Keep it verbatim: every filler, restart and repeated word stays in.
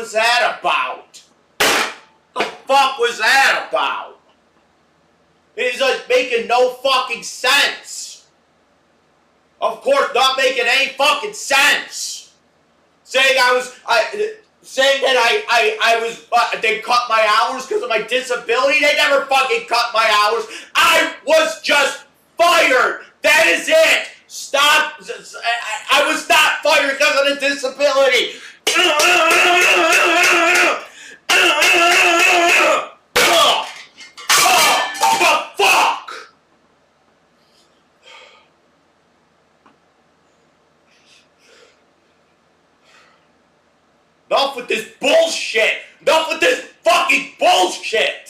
was that about? The fuck was that about? It's like making no fucking sense. Of course, not making any fucking sense. Saying I was, I, saying that I, I, I was, uh, they cut my hours because of my disability. They never fucking cut my hours. I was just fired. That is it. Stop. I, I was not fired because of the disability. What the fuck? Enough with this bullshit! Enough with this fucking bullshit!